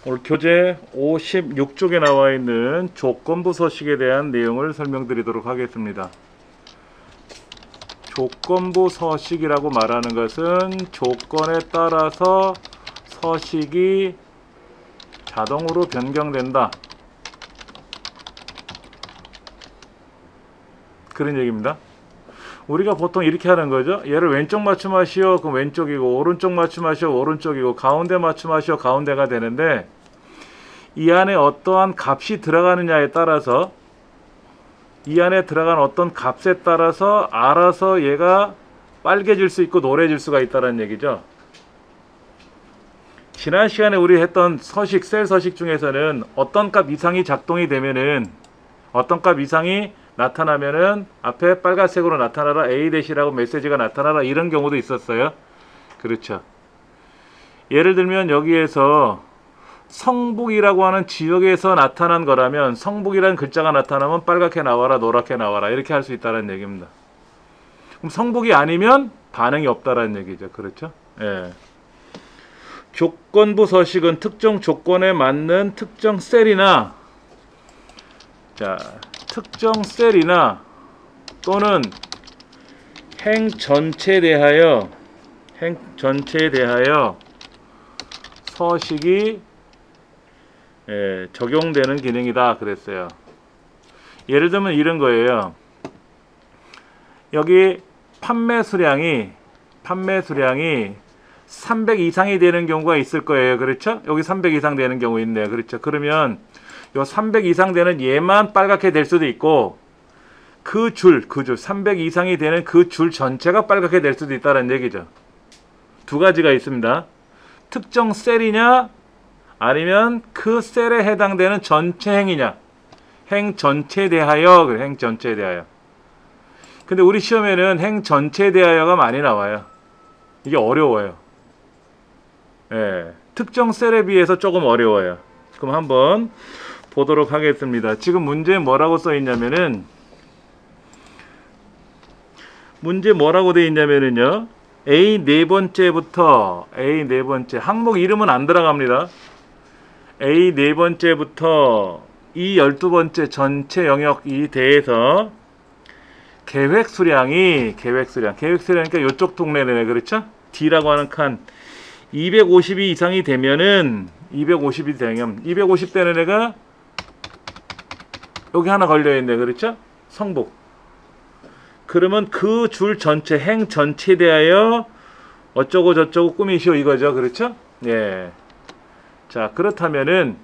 오늘 교재 56쪽에 나와 있는 조건부 서식에 대한 내용을 설명드리도록 하겠습니다. 조건부 서식이라고 말하는 것은 조건에 따라서 서식이 자동으로 변경된다, 그런 얘기입니다. 우리가 보통 이렇게 하는 거죠. 얘를 왼쪽 맞춤하시오, 그럼 왼쪽이고, 오른쪽 맞춤하시오, 오른쪽이고, 가운데 맞춤하시오, 가운데가 되는데, 이 안에 어떠한 값이 들어가느냐에 따라서, 이 안에 들어간 어떤 값에 따라서 알아서 얘가 빨개질 수 있고 노래질 수가 있다는 얘기죠. 지난 시간에 우리 했던 서식, 셀 서식 중에서는 어떤 값 이상이 작동이 되면은, 어떤 값 이상이 나타나면은 앞에 빨간색으로 나타나라, A-라고 메시지가 나타나라, 이런 경우도 있었어요. 그렇죠. 예를 들면 여기에서 성북이라고 하는 지역에서 나타난 거라면, 성북이라는 글자가 나타나면 빨갛게 나와라, 노랗게 나와라, 이렇게 할 수 있다는 얘기입니다. 그럼 성북이 아니면 반응이 없다라는 얘기죠. 그렇죠? 예. 조건부 서식은 특정 조건에 맞는 특정 셀이나, 특정 셀이나 또는 행 전체에 대하여 서식이 적용되는 기능이다 그랬어요. 예를 들면 이런 거예요. 여기 판매 수량이 300 이상이 되는 경우가 있을 거예요. 그렇죠? 여기 300 이상 되는 경우 있네요. 그렇죠? 그러면 요 300 이상 되는 얘만 빨갛게 될 수도 있고, 그 줄 300 이상이 되는 그 줄 전체가 빨갛게 될 수도 있다는 얘기죠. 두 가지가 있습니다. 특정 셀이냐, 아니면 그 셀에 해당되는 전체 행이냐. 행 전체에 대하여, 행 전체에 대하여. 근데 우리 시험에는 행 전체에 대하여가 많이 나와요. 이게 어려워요. 특정 셀에 비해서 조금 어려워요. 그럼 한번 보도록 하겠습니다. 지금 문제에 뭐라고 써 있냐면은, A 네 번째부터, 항목 이름은 안 들어갑니다. A 네 번째부터 이 12번째 전체 영역이 대해서 계획 수량이니까 이쪽 동네네. 그렇죠? D라고 하는 칸 250이 이상이 되면은, 250 되는 애가 여기 하나 걸려있네. 그렇죠? 성북. 그러면 그 줄 전체, 행 전체에 대하여 어쩌고 저쩌고 꾸미시오, 이거죠. 그렇죠? 예. 자, 그렇다면은,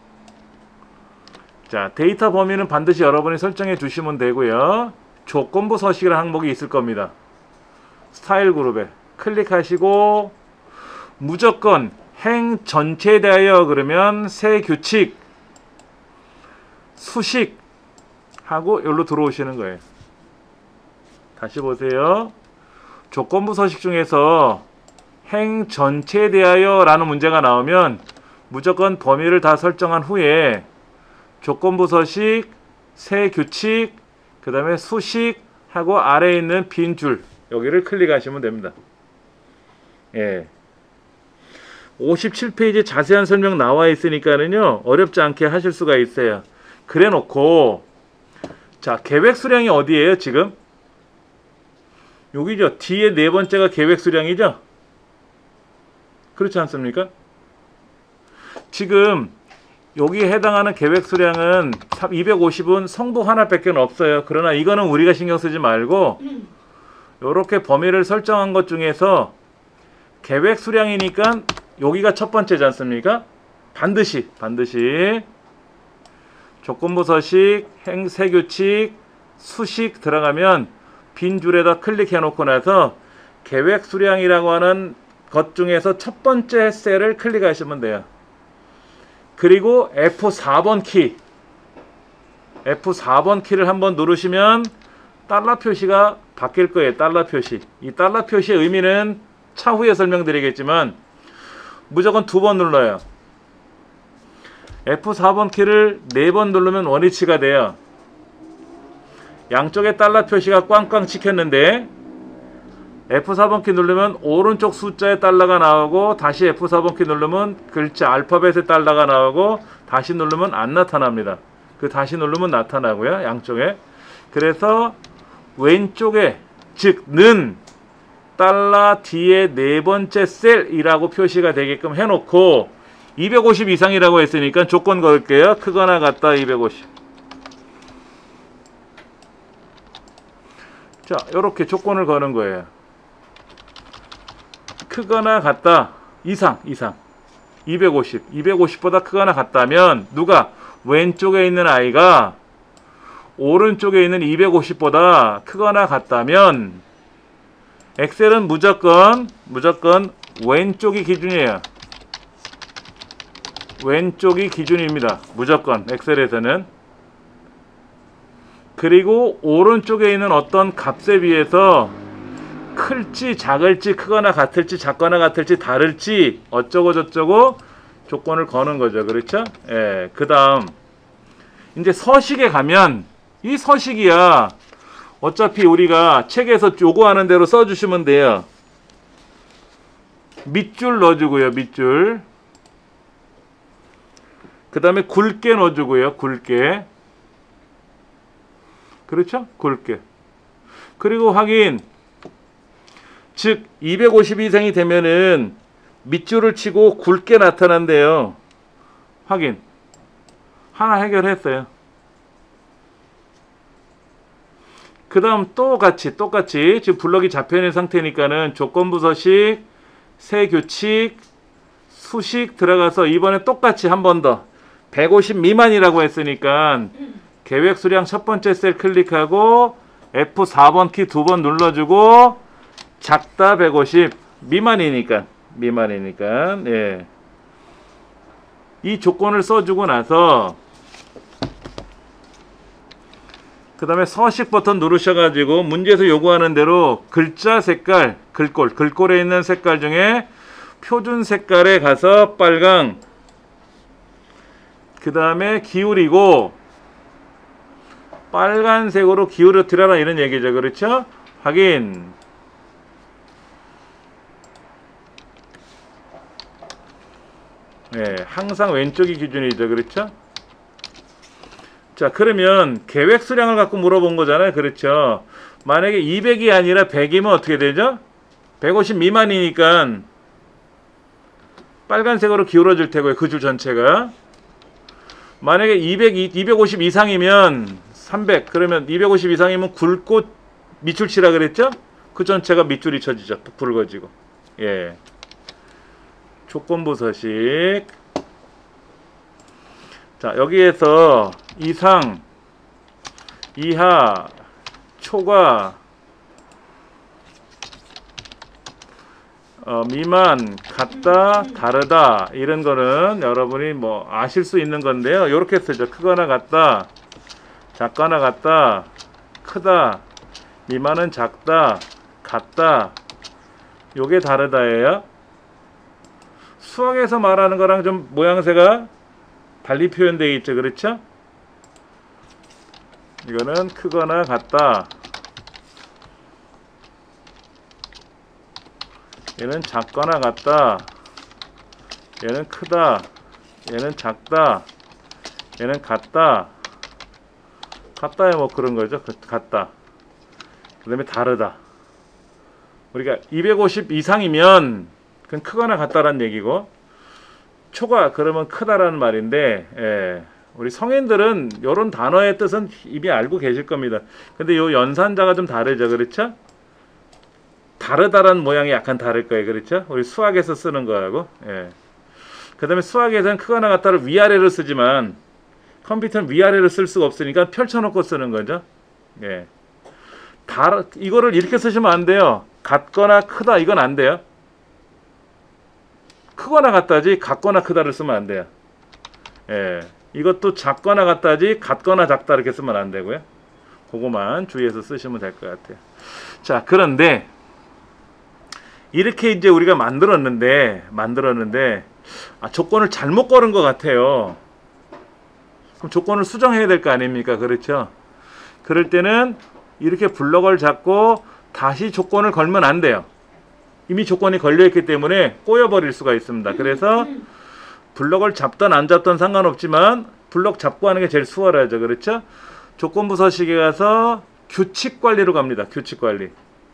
데이터 범위는 반드시 여러분이 설정해 주시면 되고요. 조건부 서식이라는 항목이 있을 겁니다. 스타일 그룹에 클릭하시고, 무조건 행 전체에 대하여 그러면 세 규칙, 수식 하고 여기로 들어오시는 거예요. 다시 보세요. 조건부 서식 중에서 행 전체에 대하여 라는 문제가 나오면 무조건 범위를 다 설정한 후에 조건부 서식, 세 규칙, 그 다음에 수식 하고 아래에 있는 빈 줄, 여기를 클릭하시면 됩니다. 예. 57페이지 자세한 설명 나와 있으니까는요, 어렵지 않게 하실 수가 있어요. 그래 놓고, 계획 수량이 어디예요, 지금? 여기죠. D의 네 번째가 계획 수량이죠? 그렇지 않습니까? 지금 여기에 해당하는 계획 수량은 250은 성북 하나밖에 없어요. 그러나 이거는 우리가 신경 쓰지 말고, 이렇게 범위를 설정한 것 중에서 계획 수량이니까 여기가 첫 번째지 않습니까? 반드시 조건부 서식, 행세 규칙, 수식 들어가면 빈 줄에다 클릭해 놓고 나서 계획 수량이라고 하는 것 중에서 첫 번째 셀을 클릭하시면 돼요. 그리고 F4번 키를 한번 누르시면 달러 표시가 바뀔 거예요. 달러 표시. 이 달러 표시의 의미는 차후에 설명드리겠지만 무조건 2번 눌러요. F4번 키를 4번 누르면 원위치가 돼요. 양쪽에 달러 표시가 꽝꽝 찍혔는데 F4번 키 누르면 오른쪽 숫자에 달러가 나오고 다시 F4번 키 누르면 글자 알파벳에 달러가 나오고 다시 누르면 안 나타납니다. 그 다시 누르면 나타나고요. 양쪽에. 그래서 왼쪽에 즉 는 달러 뒤에 네 번째 셀이라고 표시가 되게끔 해놓고 250 이상이라고 했으니까 조건 걸게요. 크거나 같다 250. 자, 이렇게 조건을 거는 거예요. 크거나 같다 이상 250 250보다 크거나 같다면 누가 왼쪽에 있는 아이가 오른쪽에 있는 250보다 크거나 같다면 엑셀은 무조건 왼쪽이 기준이에요. 왼쪽이 기준입니다. 무조건 엑셀에서는. 그리고 오른쪽에 있는 어떤 값에 비해서 클지 작을지 크거나 같을지 작거나 같을지 다를지 어쩌고 저쩌고 조건을 거는 거죠. 그렇죠? 예. 그 다음 이제 서식에 가면 이 서식이야 어차피 우리가 책에서 요구하는 대로 써주시면 돼요. 밑줄 넣어주고요. 밑줄. 그 다음에 굵게 넣어주고요. 굵게. 그렇죠? 굵게. 그리고 확인. 즉 250 이상이 되면은 밑줄을 치고 굵게 나타난대요. 확인. 하나 해결했어요. 그 다음 똑같이 지금 블럭이 잡혀있는 상태니까는 조건부 서식, 새 규칙, 수식 들어가서 이번에 똑같이 한 번 더 150 미만이라고 했으니까 계획 수량 첫 번째 셀 클릭하고 F4번 키 두 번 눌러주고 작다 150 미만이니까 예. 이 조건을 써주고 나서 그 다음에 서식 버튼 누르셔가지고 문제에서 요구하는 대로 글자 색깔 글꼴에 있는 색깔 중에 표준 색깔에 가서 빨강 그 다음에 기울이고 빨간색으로 기울여뜨려라 이런 얘기죠. 그렇죠? 확인. 네, 항상 왼쪽이 기준이죠. 그렇죠? 자, 그러면 계획 수량을 갖고 물어본 거잖아요. 그렇죠? 만약에 200이 아니라 100이면 어떻게 되죠? 150 미만이니까 빨간색으로 기울어질 테고요. 그 줄 전체가. 만약에 250 이상이면 300. 그러면 250 이상이면 굵고 밑줄 치라 그랬죠? 그 전체가 밑줄이 쳐지죠. 굵어지고. 예. 조건부 서식. 자, 여기에서 이상, 이하, 초과, 미만, 같다, 다르다 이런 거는 여러분이 뭐 아실 수 있는 건데요. 이렇게 쓰죠. 크거나 같다, 작거나 같다, 크다, 미만은 작다, 같다. 요게 다르다예요. 수학에서 말하는 거랑 좀 모양새가 달리 표현되어 있죠. 그렇죠? 이거는 크거나 같다. 얘는 작거나 같다. 얘는 크다. 얘는 작다. 얘는 같다. 같다야 뭐 그런 거죠. 같다. 그 다음에 다르다. 우리가 250 이상이면 그건 크거나 같다라는 얘기고 초과 그러면 크다라는 말인데 예. 우리 성인들은 이런 단어의 뜻은 이미 알고 계실 겁니다. 근데 요 연산자가 좀 다르죠. 그렇죠? 다르다라는 모양이 약간 다를 거예요. 그렇죠? 우리 수학에서 쓰는 거하고 예. 그 다음에 수학에서는 크거나 같다를 위아래로 쓰지만 컴퓨터는 위아래로 쓸 수가 없으니까 펼쳐놓고 쓰는 거죠. 예. 이거를 이렇게 쓰시면 안 돼요. 같거나 크다 이건 안 돼요. 크거나 같다지 같거나 크다를 쓰면 안 돼요. 예. 이것도 작거나 같다지 같거나 작다 이렇게 쓰면 안 되고요. 그거만 주의해서 쓰시면 될 것 같아요. 자, 그런데 이렇게 이제 우리가 만들었는데 조건을 잘못 걸은 것 같아요. 그럼 조건을 수정해야 될 거 아닙니까? 그렇죠? 그럴 때는 이렇게 블럭을 잡고 다시 조건을 걸면 안 돼요. 이미 조건이 걸려있기 때문에 꼬여버릴 수가 있습니다. 그래서 블럭을 잡던 안 잡던 상관없지만 블럭 잡고 하는 게 제일 수월하죠. 그렇죠? 조건부 서식에 가서 규칙 관리로 갑니다. 규칙 관리.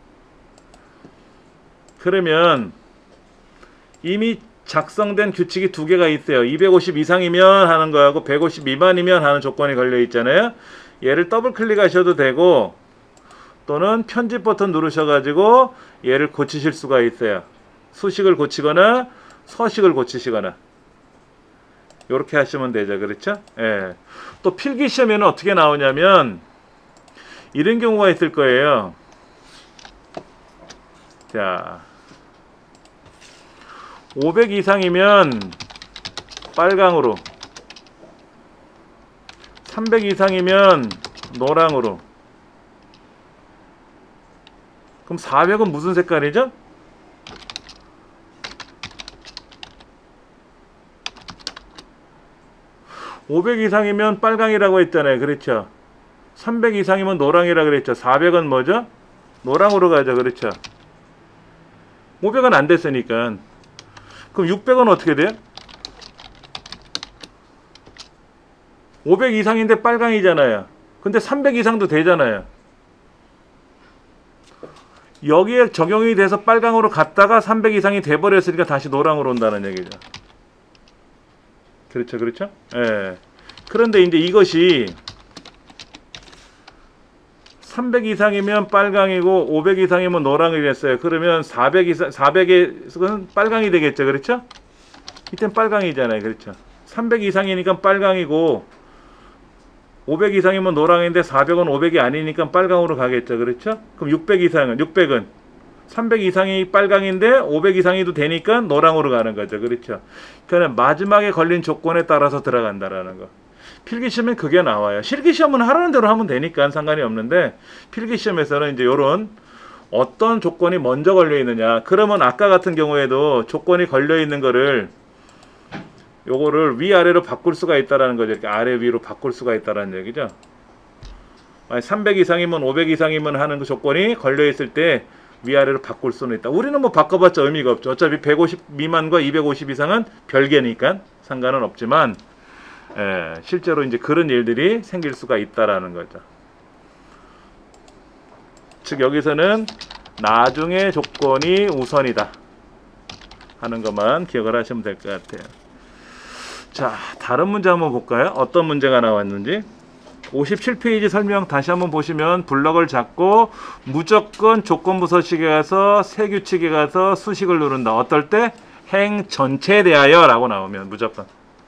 그러면 이미 작성된 규칙이 두 개가 있어요. 250 이상이면 하는 거하고 150 미만이면 하는 조건이 걸려 있잖아요. 얘를 더블 클릭하셔도 되고 또는 편집 버튼 누르셔가지고 얘를 고치실 수가 있어요. 수식을 고치거나 서식을 고치시거나 이렇게 하시면 되죠. 그렇죠? 예. 또 필기시험에는 어떻게 나오냐면 이런 경우가 있을 거예요. 자, 500 이상이면 빨강으로, 300 이상이면 노랑으로. 그럼 400은 무슨 색깔이죠? (500) 이상이면 빨강이라고 했잖아요. 그렇죠? 300 이상이면 노랑이라고 그랬죠. 400은 뭐죠? 노랑으로 가죠. 그렇죠? 500은 안 됐으니까. 그럼 600은 어떻게 돼요? 500 이상인데 빨강이잖아요. 근데 300 이상도 되잖아요. 여기에 적용이 돼서 빨강으로 갔다가 300 이상이 돼버렸으니까 다시 노랑으로 온다는 얘기죠. 그렇죠, 그렇죠? 예. 그런데 이제 이것이 300 이상이면 빨강이고 500 이상이면 노랑이 됐어요. 그러면 400 이상, 400은 빨강이 되겠죠, 그렇죠? 이땐 빨강이잖아요, 그렇죠? 300 이상이니까 빨강이고 500 이상이면 노랑인데 400은 500이 아니니까 빨강으로 가겠죠, 그렇죠? 그럼 600 이상은 600은 300 이상이 빨강인데 500 이상이도 되니까 노랑으로 가는 거죠, 그렇죠? 그러니까 마지막에 걸린 조건에 따라서 들어간다라는 거. 필기시험엔 그게 나와요. 실기시험은 하라는 대로 하면 되니까 상관이 없는데 필기시험에서는 이제 요런 어떤 조건이 먼저 걸려 있느냐. 그러면 아까 같은 경우에도 조건이 걸려 있는 거를 요거를 위아래로 바꿀 수가 있다라는 거죠. 이렇게 아래 위로 바꿀 수가 있다라는 얘기죠. 300 이상이면 500 이상이면 하는 그 조건이 걸려 있을 때 위아래로 바꿀 수는 있다. 우리는 뭐 바꿔봤자 의미가 없죠. 어차피 150 미만과 250 이상은 별개니까 상관은 없지만 실제로 이제 그런 일들이 생길 수가 있다라는 거죠. 즉 여기서는 나중에 조건이 우선이다 하는 것만 기억을 하시면 될 것 같아요. 자, 다른 문제 한번 볼까요? 어떤 문제가 나왔는지. 57페이지 설명 다시 한번 보시면 블럭을 잡고 무조건 조건부 서식에 가서 새 규칙에 가서 수식을 누른다. 어떨 때? 행 전체에 대하여 라고 나오면 무조건.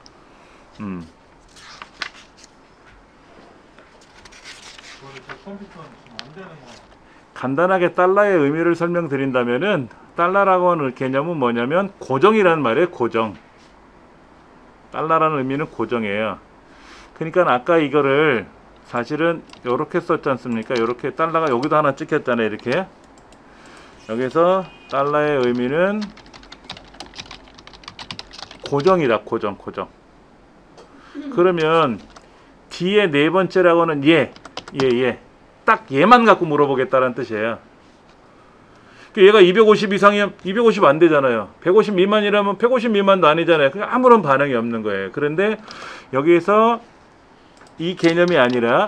간단하게 달러의 의미를 설명드린다면은 달러라고 하는 개념은 뭐냐면 고정이라는 말이에요. 고정. 달러라는 의미는 고정이에요. 그러니까 아까 이거를 사실은 이렇게 썼지 않습니까? 이렇게 달러가 여기도 하나 찍혔잖아요. 이렇게 여기서 달러의 의미는 고정이다. 고정. 그러면 뒤에 네 번째라고는 얘. 딱 얘만 갖고 물어보겠다는 뜻이에요. 얘가 250 이상이면 250 안 되잖아요. 150 미만이라면 150 미만도 아니잖아요. 그러니까 아무런 반응이 없는 거예요. 그런데 여기에서 이 개념이 아니라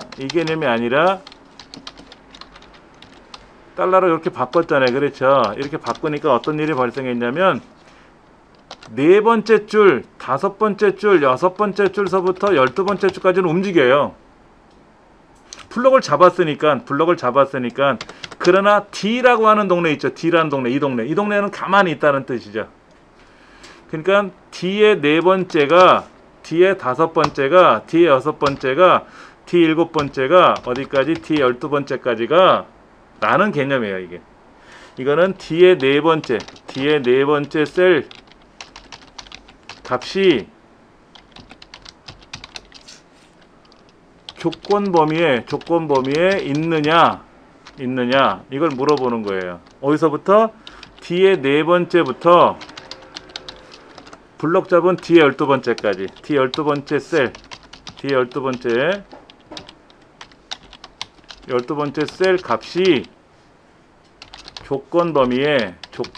달러로 이렇게 바꿨잖아요. 그렇죠? 이렇게 바꾸니까 어떤 일이 발생했냐면 네 번째 줄, 다섯 번째 줄, 여섯 번째 줄서부터 12번째 줄까지는 움직여요. 블럭을 잡았으니까 그러나 D라고 하는 동네 있죠. D라는 동네, 이 동네는 가만히 있다는 뜻이죠. 그러니까 D의 네 번째가, D의 다섯 번째가, D의 여섯 번째가, D 일곱 번째가 어디까지? D 12번째까지가 라는 개념이에요. 이게. 이거는 D의 네 번째 셀 값이 조건 범위에 있느냐 이걸 물어보는 거예요. 어디서부터? D의 네 번째부터 블럭 잡은 D의 12번째까지 D 12번째 셀 D의 12번째 셀 값이 조건 범위에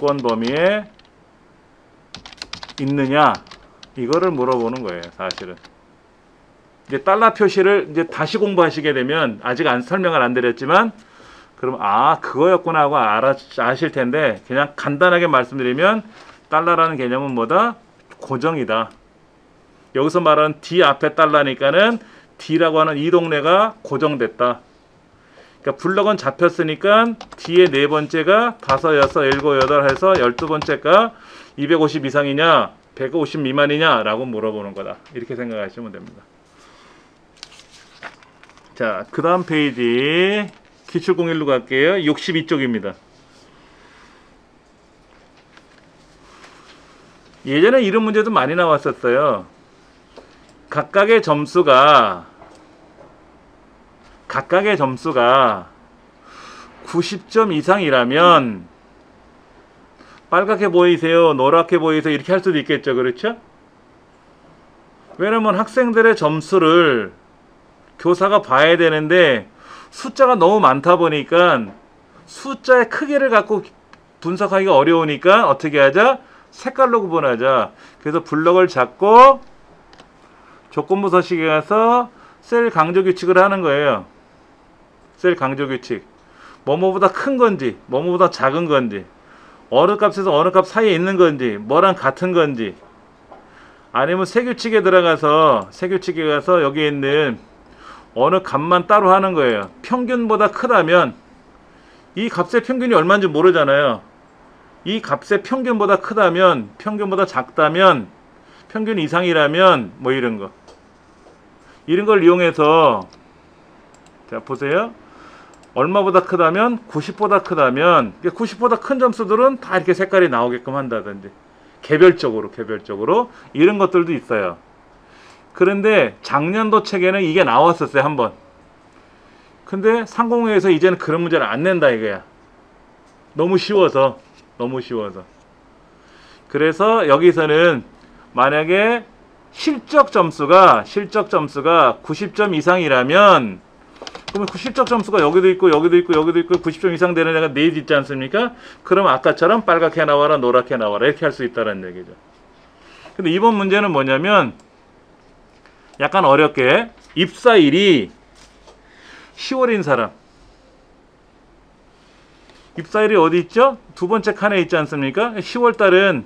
있느냐 이거를 물어보는 거예요. 사실은 이제 달러 표시를 이제 다시 공부하시게 되면 아직 설명을 안 드렸지만 그럼 아 그거였구나 하고 아실 텐데 그냥 간단하게 말씀드리면 달러라는 개념은 뭐다? 고정이다. 여기서 말하는 D 앞에 달러니까는 D라고 하는 이 동네가 고정됐다. 그러니까 블럭은 잡혔으니까 D의 네 번째가 5, 6, 7, 8 해서 12번째가 250 이상이냐 150 미만이냐 라고 물어보는 거다. 이렇게 생각하시면 됩니다. 자, 그 다음 페이지 기출공일로 갈게요. 62쪽입니다. 예전에 이런 문제도 많이 나왔었어요. 각각의 점수가 90점 이상이라면 빨갛게 보이세요? 노랗게 보이세요? 이렇게 할 수도 있겠죠. 그렇죠? 왜냐면 학생들의 점수를 교사가 봐야 되는데 숫자가 너무 많다 보니까 숫자의 크기를 갖고 분석하기가 어려우니까 어떻게 하자? 색깔로 구분하자. 그래서 블럭을 잡고 조건부 서식에 가서 셀 강조 규칙을 하는 거예요. 셀 강조 규칙. 뭐뭐보다 큰 건지 뭐뭐보다 작은 건지 어느 값에서 어느 값 사이에 있는 건지 뭐랑 같은 건지 아니면 세규칙에 들어가서 세규칙에 가서 여기 있는 어느 값만 따로 하는 거예요. 평균보다 크다면 이 값의 평균이 얼마인지 모르잖아요. 이 값의 평균보다 크다면 평균보다 작다면 평균 이상이라면 뭐 이런 걸 이용해서 자 보세요. 얼마보다 크다면 90보다 크다면 90보다 큰 점수들은 다 이렇게 색깔이 나오게끔 한다든지 개별적으로 이런 것들도 있어요. 그런데 작년도 책에는 이게 나왔었어요. 한번. 근데 상공회에서 이제는 그런 문제를 안 낸다 이거야. 너무 쉬워서. 그래서 여기서는 만약에 실적 점수가 90점 이상이라면 그러면 실적 점수가 여기도 있고 90점 이상 되는 애가 4개 있지 않습니까? 그럼 아까처럼 빨갛게 나와라 노랗게 나와라 이렇게 할 수 있다는 얘기죠. 근데 이번 문제는 뭐냐면 약간 어렵게 입사일이 10월인 사람. 입사일이 어디 있죠? 두 번째 칸에 있지 않습니까? 10월 달은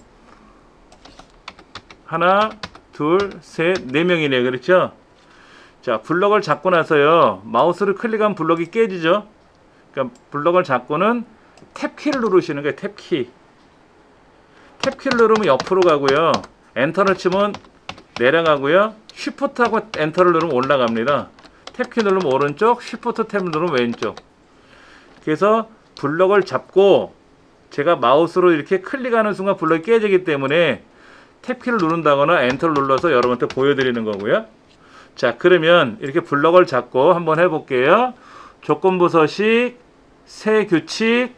하나, 둘, 셋, 4명이네. 그렇죠? 자, 블럭을 잡고 나서요. 마우스를 클릭하면 블럭이 깨지죠? 그러니까 블럭을 잡고는 탭키를 누르시는 거예요. 탭키. 탭키를 누르면 옆으로 가고요. 엔터를 치면 내려가고요. 쉬프트하고 엔터를 누르면 올라갑니다. 탭키 누르면 오른쪽, 쉬프트 탭을 누르면 왼쪽. 그래서 블럭을 잡고 제가 마우스로 이렇게 클릭하는 순간 블럭이 깨지기 때문에 탭키를 누른다거나 엔터를 눌러서 여러분한테 보여드리는 거고요. 자, 그러면 이렇게 블럭을 잡고 한번 해볼게요. 조건부 서식, 세 규칙,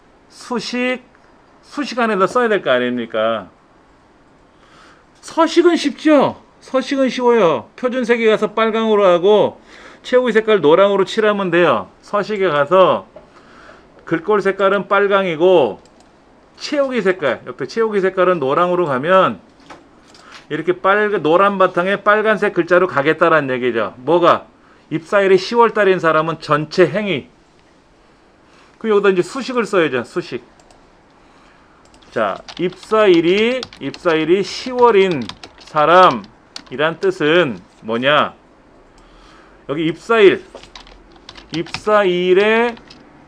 수식 안에다 써야 될 거 아닙니까? 서식은 쉽죠? 서식은 쉬워요. 표준색에 가서 빨강으로 하고 최후의 색깔 노랑으로 칠하면 돼요. 서식에 가서 글꼴 색깔은 빨강이고 채우기 색깔, 옆에 채우기 색깔은 노랑으로 가면 이렇게 노란 바탕에 빨간색 글자로 가겠다라는 얘기죠. 뭐가? 입사일이 10월 달인 사람은 전체 행위. 그 여기다 이제 수식을 써야죠. 수식. 자, 입사일이 10월인 사람이란 뜻은 뭐냐? 여기 입사일의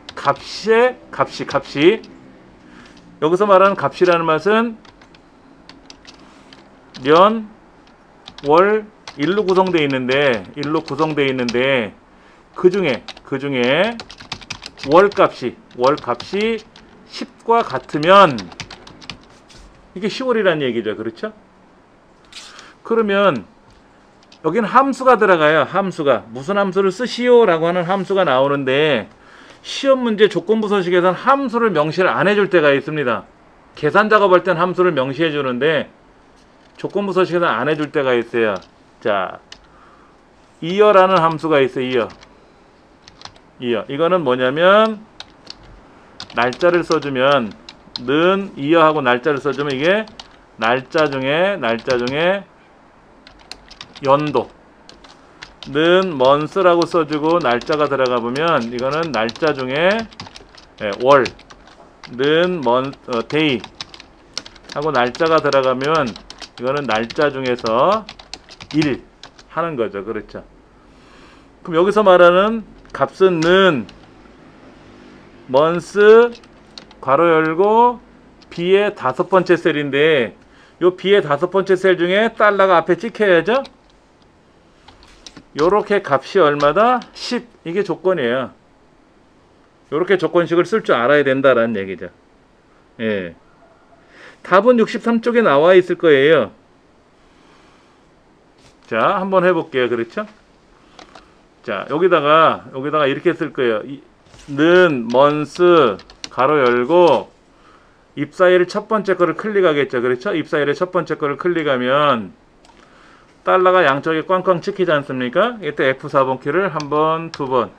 값이 여기서 말하는 값이라는 맛은 년, 월, 일로 구성되어 있는데 그 중에 월값이 10과 같으면 이게 10월이라는 얘기죠. 그렇죠? 그러면 여기는 함수가 들어가요. 함수가 무슨 함수를 쓰시오 라고 하는 함수가 나오는데 시험 문제 조건부 서식에서는 함수를 명시를 안 해줄 때가 있습니다. 계산 작업할 땐 함수를 명시해 주는데 조건부 서식에서는 안 해줄 때가 있어요. 자, 이어라는 함수가 있어요. 이어. 이거는 뭐냐면 날짜를 써주면 는 이어하고 날짜를 써주면 이게 날짜 중에 연도 는 month라고 써주고 날짜가 들어가 보면 이거는 날짜 중에 월 는 day 하고 날짜가 들어가면 이거는 날짜 중에서 일 하는 거죠. 그렇죠. 그럼 여기서 말하는 값은 는 month 괄호 열고 B의 5번째 셀인데 요 B의 5번째 셀 중에 달러가 앞에 찍혀야죠. 요렇게 값이 얼마다? 10. 이게 조건이에요. 요렇게 조건식을 쓸 줄 알아야 된다라는 얘기죠. 예. 답은 63쪽에 나와 있을 거예요. 자, 한번 해볼게요. 그렇죠? 자, 여기다가 이렇게 쓸 거예요. 는 month 가로 열고 입사일의 첫 번째 거를 클릭하겠죠. 그렇죠? 입사일의 첫 번째 거를 클릭하면 달러가 양쪽에 꽝꽝 찍히지 않습니까? 이때 F4번 키를 한 번, 두 번.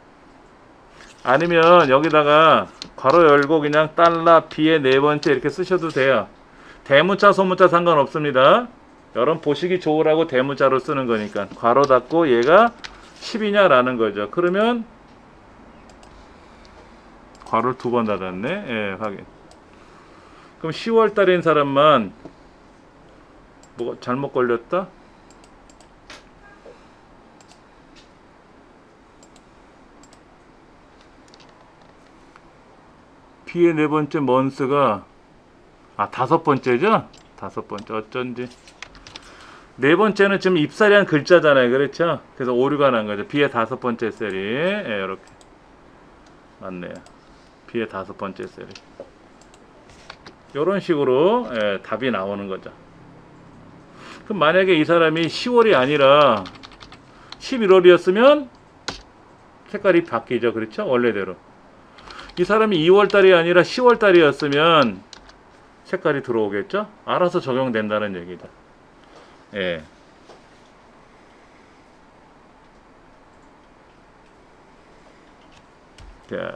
아니면 여기다가 괄호 열고 그냥 달러 B의 네 번째 이렇게 쓰셔도 돼요. 대문자, 소문자 상관없습니다. 여러분 보시기 좋으라고 대문자로 쓰는 거니까. 괄호 닫고 얘가 10이냐라는 거죠. 그러면 괄호를 두 번 닫았네. 예, 확인. 그럼 10월 달인 사람만 뭐가 잘못 걸렸다? B의 네 번째 month가 5번째죠? 5번째 어쩐지 네 번째는 지금 입사리한 글자잖아요. 그렇죠? 그래서 오류가 난 거죠. B의 5번째 셀이 이렇게 맞네요. B의 5번째 셀이 이런 식으로 답이 나오는 거죠. 그럼 만약에 이 사람이 10월이 아니라 11월이었으면 색깔이 바뀌죠. 그렇죠? 원래대로. 이 사람이 2월달이 아니라 10월달이었으면 색깔이 들어오겠죠? 알아서 적용된다는 얘기다. 예. 자,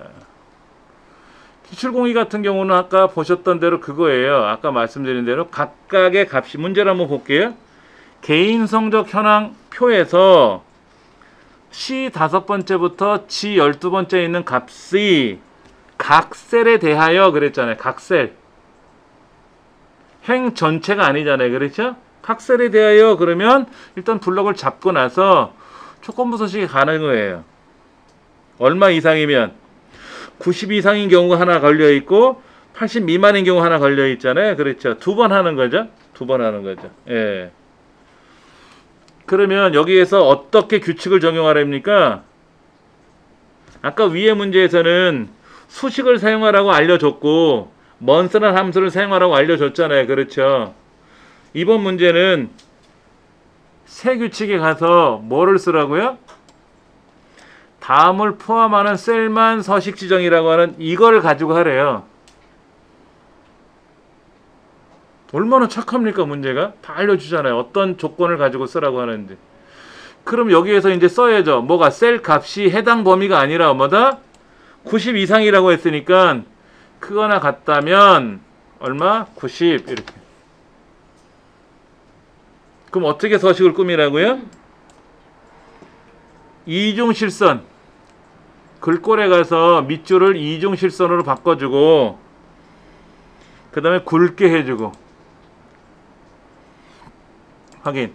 기출공이 같은 경우는 아까 보셨던 대로 그거예요. 아까 말씀드린 대로 각각의 값이 문제를 한번 볼게요. 개인 성적 현황 표에서 C 5번째부터 G 12번째에 있는 값이 각 셀에 대하여 그랬잖아요. 각 셀. 행 전체가 아니잖아요. 그렇죠? 각 셀에 대하여 그러면 일단 블럭을 잡고 나서 조건부 서식이 가는 거예요. 얼마 이상이면 90 이상인 경우가 하나 걸려 있고 80 미만인 경우 하나 걸려 있잖아요. 그렇죠? 두 번 하는 거죠. 두 번 하는 거죠. 예. 그러면 여기에서 어떻게 규칙을 적용하랍니까? 아까 위의 문제에서는 수식을 사용하라고 알려줬고 month라는 함수를 사용하라고 알려줬잖아요. 그렇죠? 이번 문제는 새 규칙에 가서 뭐를 쓰라고요? 다음을 포함하는 셀만 서식 지정이라고 하는 이걸 가지고 하래요. 얼마나 착합니까 문제가? 다 알려주잖아요. 어떤 조건을 가지고 쓰라고 하는지. 그럼 여기에서 이제 써야죠. 뭐가 셀 값이 해당 범위가 아니라 뭐다? 90 이상이라고 했으니까 크거나 같다면 얼마? 90 이렇게. 그럼 어떻게 서식을 꾸미라고요? 이중실선. 글꼴에 가서 밑줄을 이중실선으로 바꿔주고 그 다음에 굵게 해주고 확인.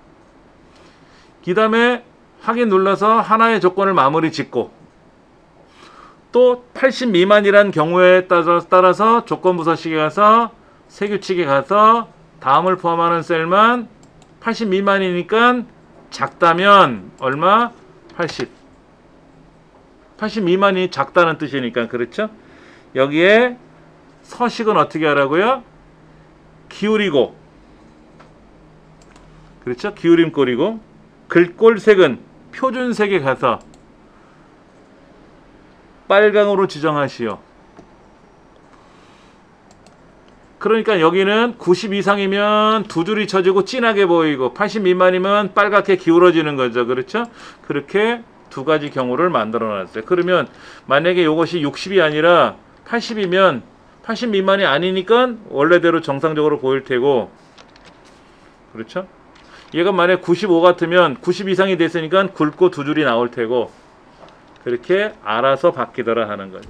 그 다음에 확인 눌러서 하나의 조건을 마무리 짓고 또 80 미만이라는 경우에 따라서 조건부 서식에 가서 새 규칙에 가서 다음을 포함하는 셀만 80 미만이니까 작다면 얼마? 80. 80 미만이 작다는 뜻이니까 그렇죠? 여기에 서식은 어떻게 하라고요? 기울이고 그렇죠? 기울임꼴이고 글꼴색은 표준색에 가서 빨강으로 지정하시오. 그러니까 여기는 90 이상이면 두 줄이 쳐지고 진하게 보이고 80 미만이면 빨갛게 기울어지는 거죠. 그렇죠? 그렇게 두 가지 경우를 만들어 놨어요. 그러면 만약에 이것이 60이 아니라 80이면 80 미만이 아니니까 원래대로 정상적으로 보일 테고, 그렇죠? 얘가 만약 95 같으면 90 이상이 됐으니까 굵고 두 줄이 나올 테고, 그렇게 알아서 바뀌더라 하는 거죠.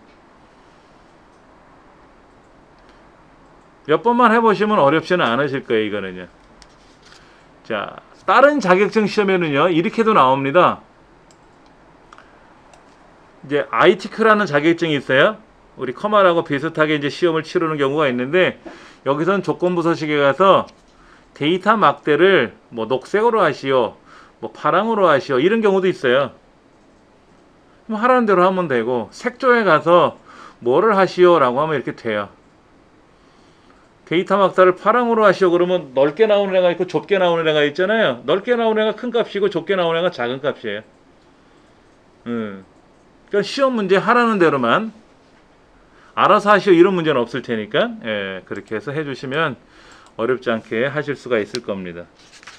몇 번만 해보시면 어렵지는 않으실 거예요, 이거는요. 자, 다른 자격증 시험에는요, 이렇게도 나옵니다. 이제 IT크라는 자격증이 있어요. 우리 커말하고 비슷하게 이제 시험을 치르는 경우가 있는데, 여기선 조건부 서식에 가서 데이터 막대를 뭐 녹색으로 하시오, 뭐 파랑으로 하시오, 이런 경우도 있어요. 뭐 하라는 대로 하면 되고, 색조에 가서 뭐를 하시오 라고 하면 이렇게 돼요. 데이터 막대를 파랑으로 하시오 그러면 넓게 나오는 애가 있고 좁게 나오는 애가 있잖아요. 넓게 나오는 애가 큰 값이고 좁게 나오는 애가 작은 값이에요. 그러니까 시험 문제 하라는 대로만 알아서 하시오 이런 문제는 없을 테니까, 예, 그렇게 해서 해주시면 어렵지 않게 하실 수가 있을 겁니다.